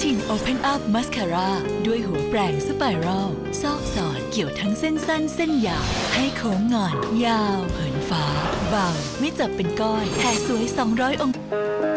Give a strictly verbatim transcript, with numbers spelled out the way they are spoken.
Mistine Open Up Mascara ด้วยหัวแปรงสไปรัลซอกสอนเกี่ยวทั้งเส้นสั้นเส้นยาวให้โค้งงอนยาวเหินฟ้าเบาไม่จับเป็นก้อนแผ่สวยสองร้อยองศา